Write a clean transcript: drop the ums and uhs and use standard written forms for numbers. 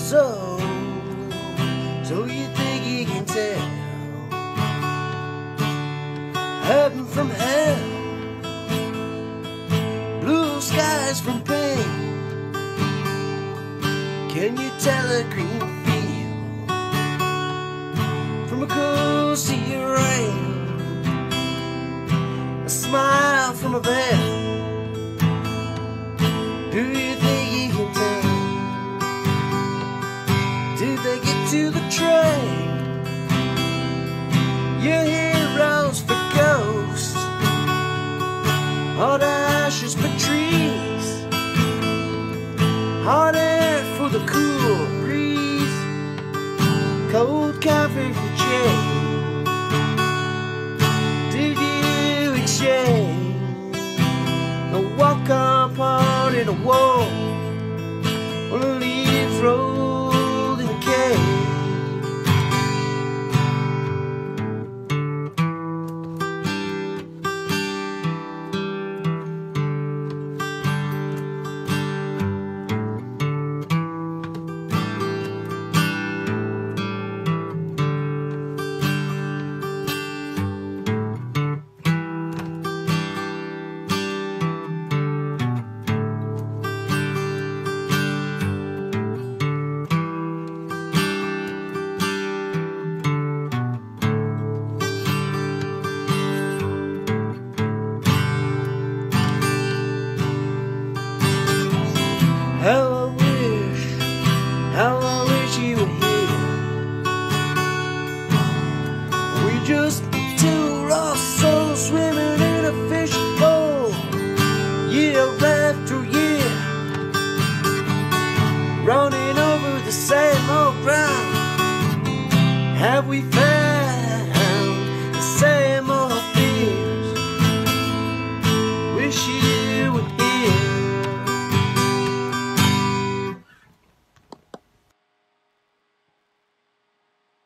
So you think you can tell heaven from hell, blue skies from pain? Can you tell a green field from a cozy rain? A smile from a veil. Do you think you can tell? Did they get to the train? Your heroes for ghosts, hot ashes for trees, hot air for the cool breeze, cold coffee for change. Did you exchange a walk apart in a wall, or a leaf rolled in a cave? How I wish you were here. We just two lost souls swimming in a fishbowl, year after year, running over the same old ground. Have we found